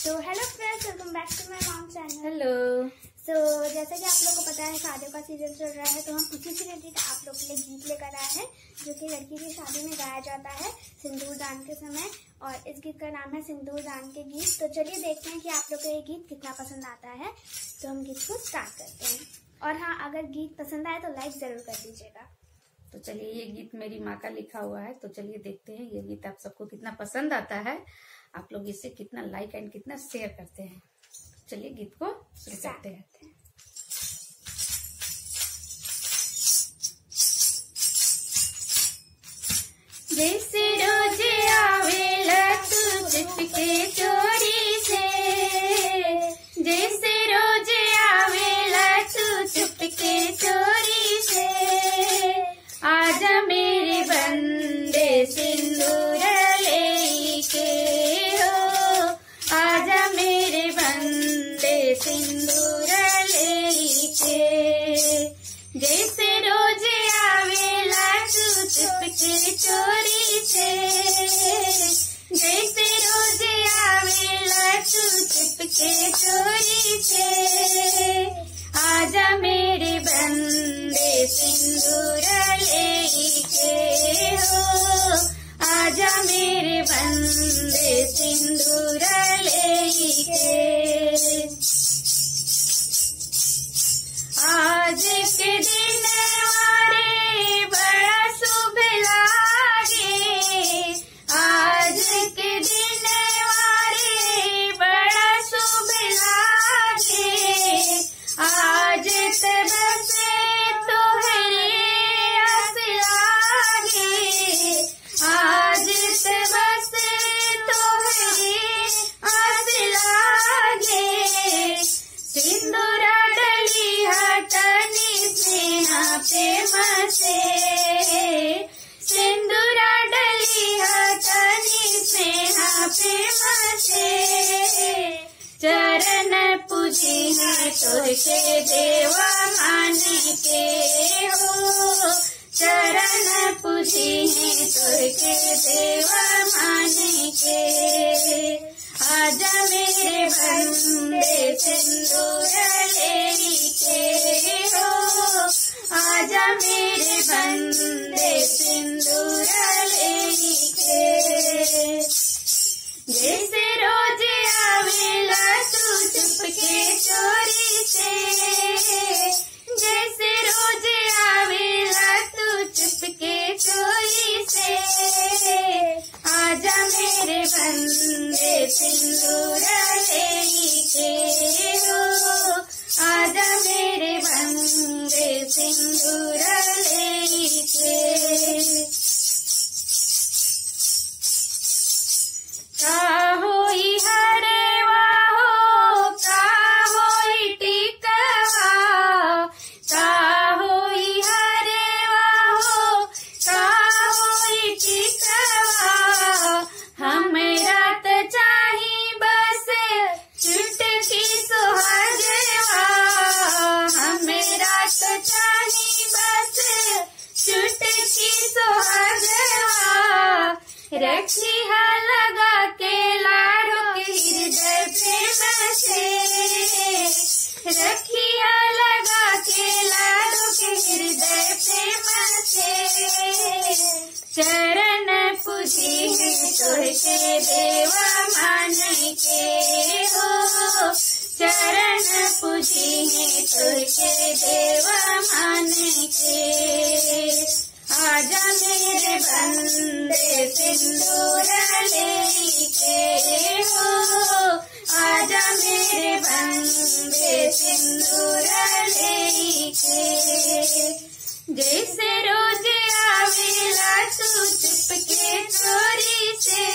So hello friends, welcome back to my mom channel. Hello. So जैसा कि आप लोगों को पता है शादियों का सीजन चल रहा है, तो हम उसी से रिलेटेड आप लोग के लिए गीत लेकर आए हैं जो कि लड़की की शादी में गाया जाता है सिंदूर दान के समय। और इस गीत का नाम है सिंदूर दान के गीत। तो चलिए देखते हैं कि आप लोग को ये गीत कितना पसंद आता है। तो हम गीत को स्टार्ट करते हैं। और हाँ, अगर गीत पसंद आए तो लाइक जरूर कर दीजिएगा। तो चलिए, ये गीत मेरी माँ का लिखा हुआ है, तो चलिए देखते हैं ये गीत आप सबको कितना पसंद आता है, आप लोग इसे कितना लाइक एंड कितना शेयर करते हैं। चलिए गीत को शुरू करते हैं। जैसे रोज आवेला तू चुपके चोरी से, जैसे रोज आवेला तू चुपके चोरी से, आजा मेरे बंदे सिंदूर लेके हो, आजा मेरे बंदे सिंदूर लेके। जैसे रोज आवेला तू चुपके चोरी से, जैसे रोज आवेला तू चुपके चोरी से, आजा मेरे बंदे सिंदूर लेके हो, आजा मेरे बंदे सिंदूर लेके। आज के दिन हमारे बड़ा शुभ लागे, आज के दिन हमारे बड़ा शुभ लागे, आज तब से तोहरे आस लागे, आज तब से तोहरे आस लागे। सिंदूरा डली हटनी स्नेहा प्रेम से, सिंदूरा डली हटनी स्नेहा प्रेम से, चरण पूजी है तोहके देवा मान के हो, चरण पूजी है तोहके देवा मान के। आजा मेरे बंदे सिंदूर लेके हो, आजा मेरे बंदे सिंदूर लेके। जैसे रोज आवेला तू चुपके चोरी से, जैसे रोज आवेला तू चुपके चोरी से, आजा मेरे बंदे सिंदूर लेके हो, आजा मेरे बंदे सिंदूर लेके। का होई हरवा हो, का होई टिकवा, का होई हरवा हो, का होई टिकवा, हमरा त चाही बस चुटकी सुहागवा, हमरा त चाही बस चुटकी सुहागवा। रखी लगा के लाडो के हृदय प्रेम से, रखी लगा के लाडो के हृदय प्रेम से, चरण पूजी है तोहके देवा मान के हो, चरण पूजी है तोहके देवा मान के। आजा मेरे बंदे सिंदूर लेके हो, आजा मेरे बंदे सिंदूर लेके। जैसे रोज आवेला तू चुपके चोरी से,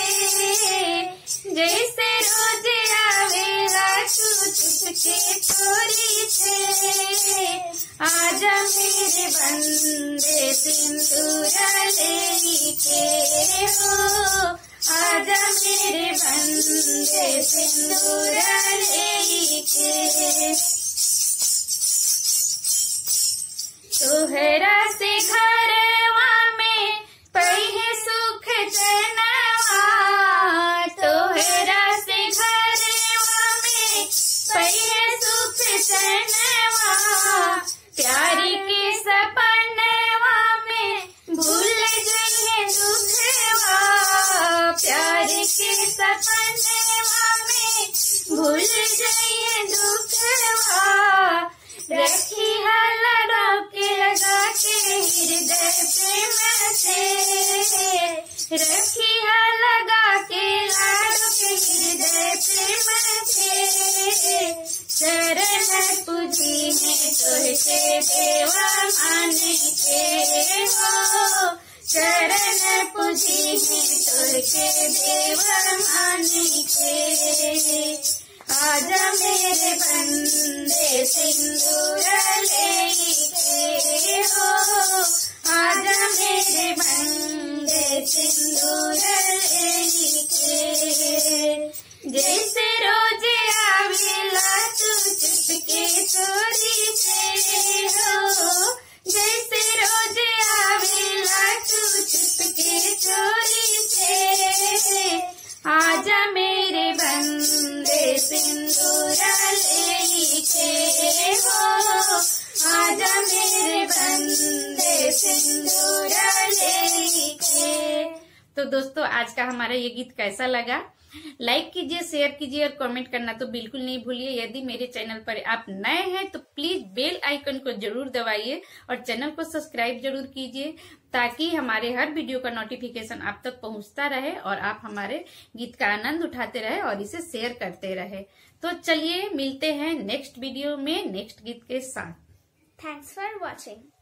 जैसे रोज आवेला तू चुपके चोरी से, आजा मेरे बंदे सिंदूर लेके हो, आजा मेरे बंदे सिंदूर लेके। तोहरा से घरवा में पहे सुख चैनवा, तोहरा से घरवा भूल जाइए दुखवा, रखी है लड़ा के लगा के हृदय प्रेम से, रखी है लगा के लाडो के हृदय प्रेम से। चरण पूजी है तुझसे देवा मान के हो, चरण पूजी है तुझसे देवा मान के। आजा मेरे बंदे सिंदूर लेके हो, आजा मेरे बंदे सिंदूर लेके। जैसे रोजे आवेला तू चुपके चोरी से हो, जैसे रोजे आवेला तू चुपके चोरी से। आजा मेरे बंदे सिंदूर लेके हो, आजा मेरे बंदे सिंदूर लेके। तो दोस्तों आज का हमारा ये गीत कैसा लगा? लाइक कीजिए, शेयर कीजिए और कमेंट करना तो बिल्कुल नहीं भूलिए। यदि मेरे चैनल पर आप नए हैं तो प्लीज बेल आइकन को जरूर दबाइए और चैनल को सब्सक्राइब जरूर कीजिए, ताकि हमारे हर वीडियो का नोटिफिकेशन आप तक पहुंचता रहे और आप हमारे गीत का आनंद उठाते रहे और इसे शेयर करते रहे। तो चलिए मिलते हैं नेक्स्ट वीडियो में नेक्स्ट गीत के साथ। Thanks for watching.